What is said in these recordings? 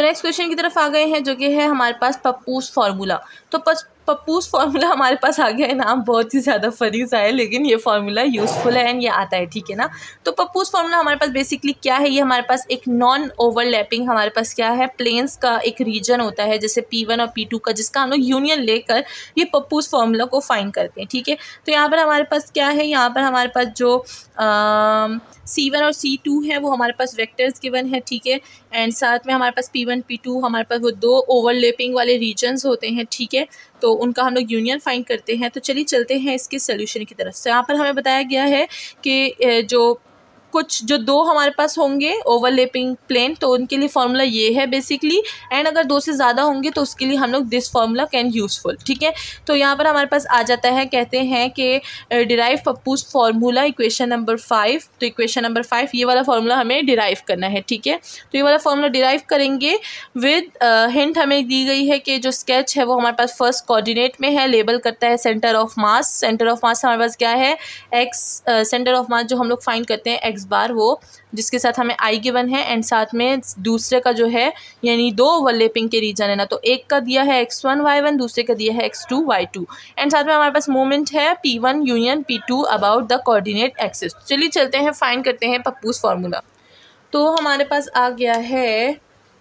Next question की तरफ आ गए हैं, जो कि है हमारे पास पप्पूस फार्मूला। तो पप्पूस फार्मूला हमारे पास आ गया है। नाम बहुत ही ज़्यादा फनी सा है, लेकिन ये फार्मूला यूज़फुल है एंड ये आता है, ठीक है ना। तो पप्पूस फार्मूला हमारे पास बेसिकली क्या है, ये हमारे पास एक नॉन ओवरलैपिंग हमारे पास क्या है, प्लेन्स का एक रीजन होता है, जैसे P1 और P2 का, जिसका हम लोग यूनियन लेकर ये पप्पूस फार्मूला को फाइंड करते हैं, ठीक है। तो यहाँ पर हमारे पास क्या है, यहाँ पर हमारे पास जो C1 और C2 है वो हमारे पास वेक्टर्स गिवन है, ठीक है। एंड साथ में हमारे पास P1 P2 हमारे पास वो दो ओवरलैपिंग वाले रीजन्स होते हैं, ठीक है। तो उनका हम लोग यूनियन फाइंड करते हैं। तो चलिए चलते हैं इसके सोल्यूशन की तरफ से। यहाँ पर हमें बताया गया है कि जो दो हमारे पास होंगे ओवरलैपिंग प्लेन, तो उनके लिए फार्मूला ये है बेसिकली। एंड अगर दो से ज़्यादा होंगे तो उसके लिए हम लोग दिस फार्मूला कैन यूज़फुल, ठीक है। तो यहाँ पर हमारे पास आ जाता है, कहते हैं कि derive Pappus formula equation number 5। तो इक्वेशन नंबर 5 ये वाला फार्मूला हमें डिराइव करना है, ठीक है। तो ये वाला फार्मूला डिराइव करेंगे विद हिंट हमें दी गई है कि जो स्केच है वो हमारे पास फर्स्ट कोऑर्डिनेट में है, लेबल करता है centre of mass. Centre of mass हमारे पास क्या है, एक्स। सेंटर ऑफ मास जो हम लोग फाइंड करते हैं एक्स बार, वो जिसके साथ हमें आई गिवन है। एंड साथ में दूसरे का जो है, यानी दो ओवरलैपिंग के रीजन है ना, तो एक का दिया है x1 y1, दूसरे का दिया है x2 y2। एंड साथ में हमारे पास मोमेंट है P1 union P2 about the coordinate axis. चलिए चलते हैं, फाइंड करते हैं पप्पूस फार्मूला। तो हमारे पास आ गया है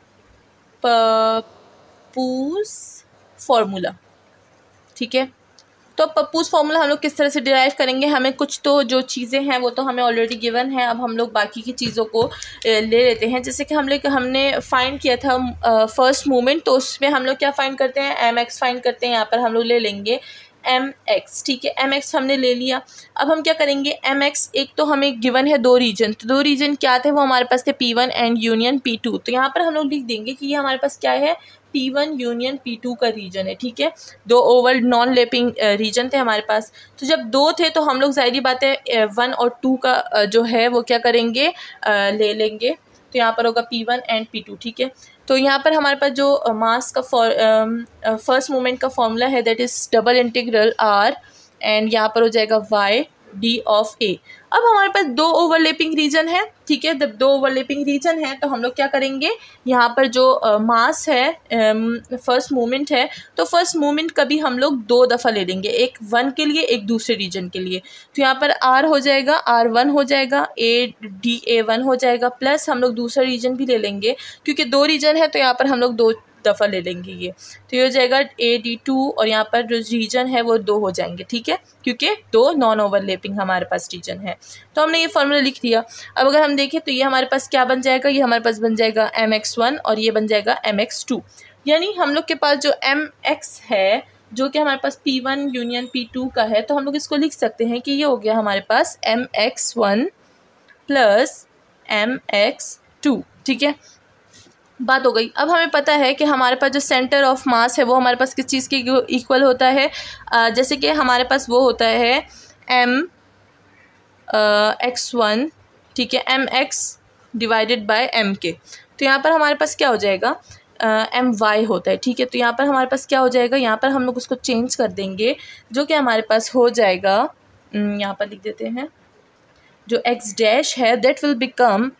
पप्पूस फार्मूला, ठीक है। तो पप्पूस फार्मूला हम लोग किस तरह से डिराइव करेंगे, हमें कुछ तो जो चीज़ें हैं वो तो हमें ऑलरेडी गिवन है। अब हम लोग बाकी की चीज़ों को ले लेते हैं। जैसे कि हमने फाइंड किया था फर्स्ट मोमेंट, तो उसमें हम लोग क्या फाइंड करते हैं, mx फाइंड करते हैं। यहाँ पर हम लोग ले लेंगे mx, ठीक है। mx हमने ले लिया। अब हम क्या करेंगे, mx एक तो हमें गिवन है दो रीजन, तो दो रीजन क्या थे, वो हमारे पास थे P1 एंड यूनियन P2। तो यहाँ पर हम लोग लिख देंगे कि ये हमारे पास क्या है, P1 यूनियन P2 का रीजन है, ठीक है। दो ओवर नॉन लैपिंग रीजन थे हमारे पास। तो जब दो थे तो हम लोग ज़ाहिर बात है 1 और 2 का जो है वो क्या करेंगे, ले लेंगे। तो यहाँ पर होगा P1 एंड P2, ठीक है। तो यहाँ पर हमारे पास जो मास का फर्स्ट मोमेंट का फॉर्मूला है, that is double integral R, and यहाँ पर हो जाएगा y d ऑफ a। अब हमारे पास दो ओवरलैपिंग रीजन है, ठीक है। जब दो ओवरलैपिंग रीजन है तो हम लोग क्या करेंगे, यहाँ पर जो मास है, फर्स्ट मोमेंट है, तो फर्स्ट मोमेंट कभी हम लोग दो दफ़ा ले लेंगे, एक 1 के लिए, एक दूसरे रीजन के लिए। तो यहाँ पर R हो जाएगा, R1 हो जाएगा, A1 हो जाएगा, प्लस हम लोग दूसरा रीजन भी ले लेंगे, क्योंकि दो रीजन है तो यहाँ पर हम लोग दो दफ़ा ले लेंगे ये। तो ये हो जाएगा AD2, और यहाँ पर जो रीजन है वो दो हो जाएंगे, ठीक है, क्योंकि दो नॉन ओवरलैपिंग हमारे पास रीजन है। तो हमने ये फार्मूला लिख दिया। अब अगर हम देखें तो ये हमारे पास क्या बन जाएगा, ये हमारे पास बन जाएगा mx1 और ये बन जाएगा mx2। यानी हम लोग के पास जो mx है, जो कि हमारे पास P1 यूनियन P2 का है, तो हम लोग इसको लिख सकते हैं कि ये हो गया हमारे पास mx1 प्लस mx2, ठीक है। बात हो गई। अब हमें पता है कि हमारे पास जो सेंटर ऑफ मास है वो हमारे पास किस चीज़ के इक्वल होता है, जैसे कि हमारे पास वो होता है mx1, ठीक है, mx डिवाइडेड बाय mk। तो यहाँ पर हमारे पास क्या हो जाएगा, my होता है, ठीक है। तो यहाँ पर हमारे पास क्या हो जाएगा, यहाँ पर हम लोग उसको चेंज कर देंगे, जो कि हमारे पास हो जाएगा, यहाँ पर लिख देते हैं, जो x डैश है that will become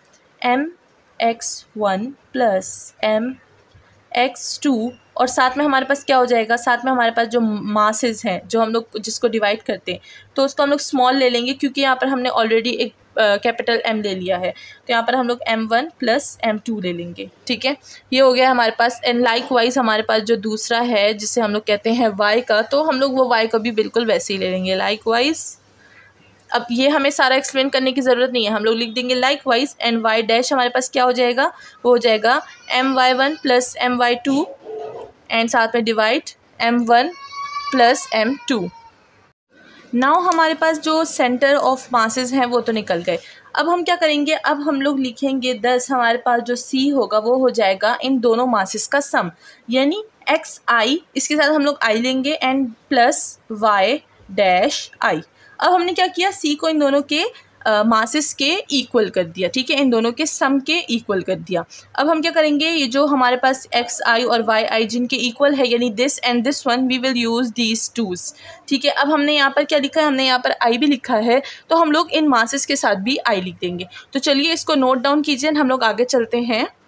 mx1 plus mx2, और साथ में हमारे पास क्या हो जाएगा, साथ में हमारे पास जो मासेस हैं, जो हम लोग जिसको डिवाइड करते हैं, तो उसको हम लोग स्मॉल ले लेंगे, क्योंकि यहाँ पर हमने ऑलरेडी एक कैपिटल M ले लिया है। तो यहाँ पर हम लोग m1 प्लस m2 ले लेंगे, ठीक है। ये हो गया हमारे पास। एंड लाइक वाइज हमारे पास जो दूसरा है जिसे हम लोग कहते हैं y का, तो हम लोग वो y को भी बिल्कुल वैसे ही ले लेंगे, लाइक वाइज। अब ये हमें सारा एक्सप्लेन करने की ज़रूरत नहीं है, हम लोग लिख देंगे likewise. And y dash हमारे पास क्या हो जाएगा, वो हो जाएगा my1 प्लस my2, एंड साथ में divide m1 plus m2। Now हमारे पास जो सेंटर ऑफ मासेस हैं वो तो निकल गए। अब हम क्या करेंगे, अब हम लोग लिखेंगे 10, हमारे पास जो c होगा वो हो जाएगा इन दोनों मासेस का सम, यानी xi, इसके साथ हम लोग i लेंगे, and plus y dash i। अब हमने क्या किया, c को इन दोनों के मासेस के इक्वल कर दिया, ठीक है, इन दोनों के सम के इक्वल कर दिया। अब हम क्या करेंगे, ये जो हमारे पास xi और yi जिनके इक्वल है, यानी this and this one, we will use these twos, ठीक है। अब हमने यहाँ पर क्या लिखा है, हमने यहाँ पर i भी लिखा है, तो हम लोग इन मासेस के साथ भी i लिख देंगे। तो चलिए इसको नोट डाउन कीजिए, हम लोग आगे चलते हैं। तो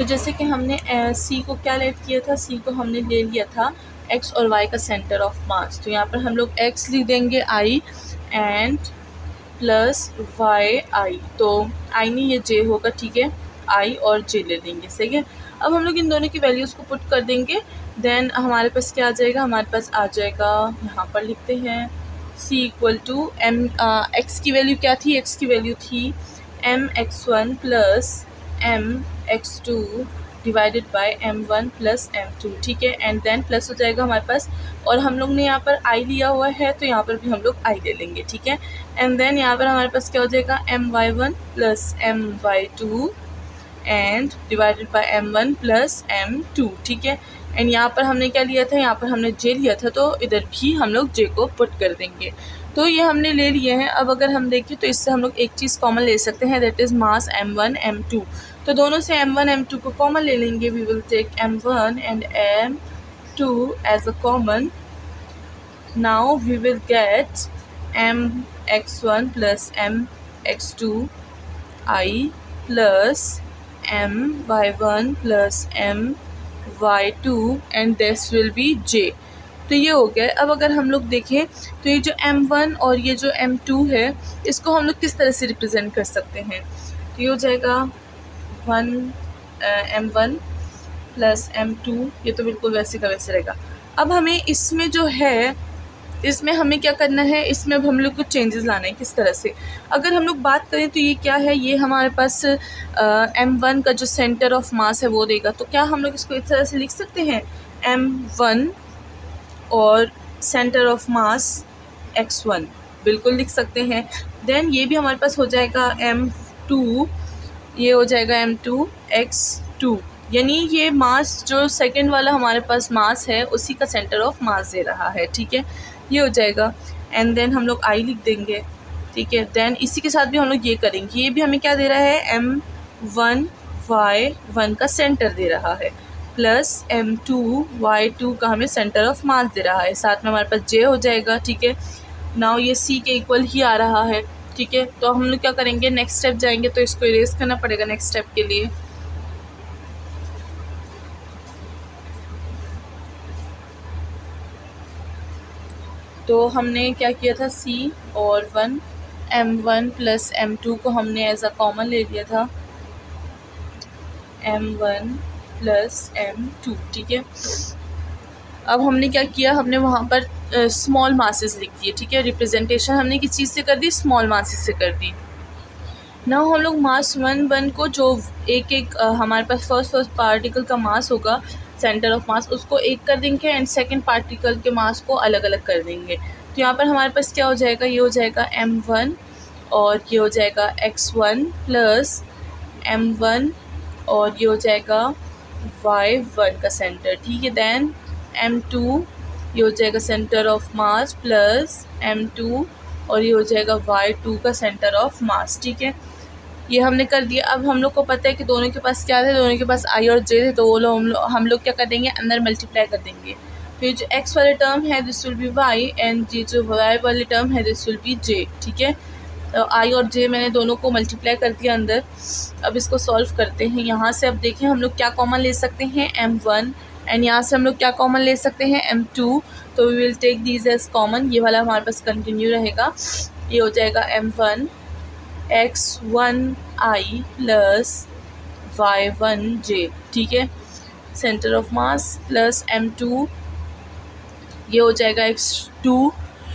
तो जैसे कि हमने सी को क्या लेट किया था, सी को हमने ले लिया था एक्स और वाई का सेंटर ऑफ मास। तो यहाँ पर हम लोग एक्स लिख देंगे I and plus Y I, तो आई नहीं ये जे होगा, ठीक है, आई और जे ले लेंगे, सही है। अब हम लोग इन दोनों की वैल्यूज़ को पुट कर देंगे, देन हमारे पास क्या आ जाएगा, हमारे पास आ जाएगा, यहाँ पर लिखते हैं c equal to M, X की वैल्यू क्या थी, एक्स की वैल्यू थी M X one plus M X two divided by m1 plus m2, ठीक है, एंड देन प्लस हो जाएगा हमारे पास, और हम लोग ने यहाँ पर i लिया हुआ है तो यहाँ पर भी हम लोग i ले लेंगे, ठीक है, एंड देन यहाँ पर हमारे पास क्या हो जाएगा my1 plus my2 and divided by m1 plus m2, ठीक है, एंड यहाँ पर हमने क्या लिया था, यहाँ पर हमने j लिया था, तो इधर भी हम लोग j को पुट कर देंगे। तो ये हमने ले लिए हैं। अब अगर हम देखें तो इससे हम लोग एक चीज़ कॉमन ले सकते हैं, that is mass m1 m2। तो दोनों से m1 m2 को कॉमन ले लेंगे, we will take m1 and m2 as a common. Now we will get mx1 plus mx2 i plus my1 plus my2 and this will be j। तो ये हो गया। अब अगर हम लोग देखें तो ये जो m1 और ये जो m2 है इसको हम लोग किस तरह से रिप्रेजेंट कर सकते हैं, तो ये हो जाएगा m1 प्लस m2, ये तो बिल्कुल वैसे का वैसे रहेगा। अब हमें इसमें जो है, इसमें हमें क्या करना है, इसमें अब हम लोग कुछ चेंजेस लाना है। किस तरह से, अगर हम लोग बात करें तो ये क्या है, ये हमारे पास m1 का जो सेंटर ऑफ मास है वो देगा। तो क्या हम लोग इसको इस तरह से लिख सकते हैं, m1 और सेंटर ऑफ मास x1, बिल्कुल लिख सकते हैं। देन ये भी हमारे पास हो जाएगा m2, ये हो जाएगा m2 x2, यानी ये मास जो सेकंड वाला हमारे पास मास है उसी का सेंटर ऑफ मास दे रहा है, ठीक है, ये हो जाएगा। एंड देन हम लोग i लिख देंगे, ठीक है। देन इसी के साथ भी हम लोग ये करेंगे, ये भी हमें क्या दे रहा है, m1 y1 का सेंटर दे रहा है, प्लस m2 y2 का हमें सेंटर ऑफ मास दे रहा है, साथ में हमारे पास j हो जाएगा, ठीक है। नाउ ये c के इक्वल ही आ रहा है, ठीक है। तो हम लोग क्या करेंगे, नेक्स्ट स्टेप जाएंगे, तो इसको इरेज करना पड़ेगा नेक्स्ट स्टेप के लिए। तो हमने क्या किया था, c और m1 प्लस m2 को हमने एज अ कॉमन ले लिया था, m1 प्लस m2, ठीक है। अब हमने क्या किया, हमने वहाँ पर स्मॉल मासेस लिख दिए, ठीक है। रिप्रेजेंटेशन हमने किस चीज़ से कर दी, स्मॉल मासेस से कर दी। नाउ हम लोग मास 1 को जो एक एक हमारे पास फर्स्ट पार्टिकल का मास होगा, सेंटर ऑफ मास, उसको एक कर देंगे एंड सेकंड पार्टिकल के मास को अलग अलग कर देंगे। तो यहाँ पर हमारे पास क्या हो जाएगा, ये हो जाएगा m1 और ये हो जाएगा x1 प्लस m1 और ये हो जाएगा y1 का सेंटर, ठीक है। देन m2 ये हो जाएगा centre of mass plus m2 और ये हो जाएगा y2 का सेंटर ऑफ मास, ठीक है। ये हमने कर दिया। अब हम लोग को पता है कि दोनों के पास क्या थे, दोनों के पास i और j थे, तो वो लोग हम लोग क्या कर देंगे, अंदर मल्टीप्लाई कर देंगे। फिर जो x वाले टर्म है this will be y and ये जो y वाले टर्म है दिस विल बी j, ठीक है। तो i और j मैंने दोनों को मल्टीप्लाई कर दिया अंदर। अब इसको सॉल्व करते हैं। यहाँ से अब देखें हम लोग क्या कॉमन ले सकते हैं, m1 एंड यहाँ से हम लोग क्या कॉमन ले सकते हैं, m2। तो we will take these as common, ये वाला हमारे पास कंटिन्यू रहेगा। ये हो जाएगा m1 x1i प्लस y1j, ठीक है, centre of mass, plus m2 ये हो जाएगा x2i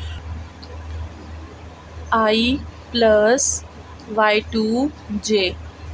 प्लस y2j।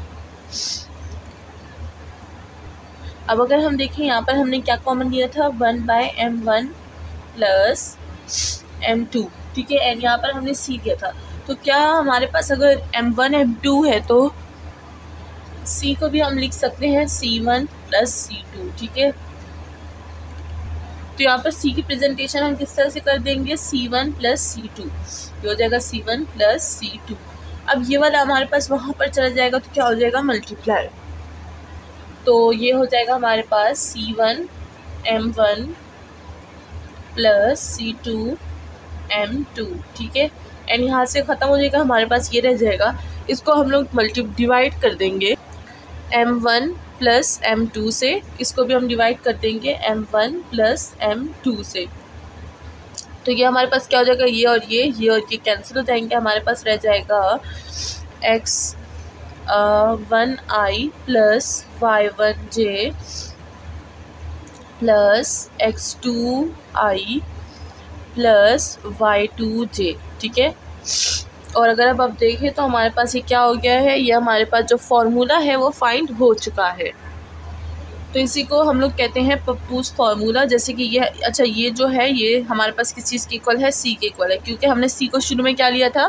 अब अगर हम देखें यहाँ पर हमने क्या कॉमन लिया था, 1/m1 प्लस m2, ठीक है, एंड यहाँ पर हमने c लिया था। तो क्या हमारे पास अगर m1 m2 है तो c को भी हम लिख सकते हैं c1 प्लस c2, ठीक है। तो यहाँ पर c की प्रेजेंटेशन हम किस तरह से कर देंगे, c1 प्लस c2, ये हो जाएगा c1 प्लस c2। अब ये वाला हमारे पास वहाँ पर चला जाएगा तो क्या हो जाएगा, मल्टीप्लाई। तो ये हो जाएगा हमारे पास c1 m1 plus c2 m2, ठीक है, एंड यहाँ से ख़त्म हो जाएगा, हमारे पास ये रह जाएगा। इसको हम लोग डिवाइड कर देंगे, m1 प्लस m2 से, इसको भी हम डिवाइड कर देंगे m1 प्लस m2 से। तो ये हमारे पास क्या हो जाएगा, ये और ये कैंसिल हो जाएंगे, हमारे पास रह जाएगा x1i plus y1j plus x2i plus y2j। ठीक है, और अगर अब आप देखें तो हमारे पास ये क्या हो गया है, ये हमारे पास जो फॉर्मूला है वो फाइंड हो चुका है। तो इसी को हम लोग कहते हैं पप्पूस फार्मूला। जैसे कि ये अच्छा, ये जो है ये हमारे पास किस चीज़ के इक्वल है, सी के इक्वल है, क्योंकि हमने सी को शुरू में क्या लिया था,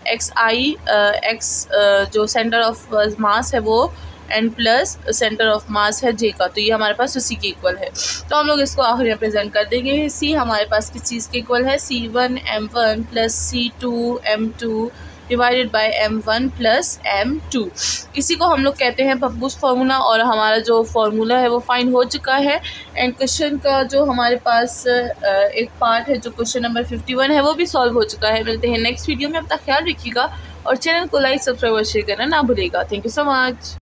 एक्स जो सेंटर ऑफ मास है वो N plus centre of mass है जे का, तो ये हमारे पास उसी के इक्वल है। तो हम लोग इसको आखिर में प्रेजेंट कर देंगे। सी हमारे पास किस चीज़ के इक्वल है, C1m1 plus C2m2 divided by m1 plus m2। इसी को हम लोग कहते हैं पप्पूस फार्मूला, और हमारा जो फार्मूला है वो फाइंड हो चुका है। एंड क्वेश्चन का जो हमारे पास एक पार्ट है जो क्वेश्चन नंबर 51 है वो भी सॉल्व हो चुका है। मिलते हैं नेक्स्ट वीडियो में, अपना ख्याल रखिएगा और चैनल को लाइक सब्सक्राइब और शेयर करना ना भूलिएगा। Thank you so much.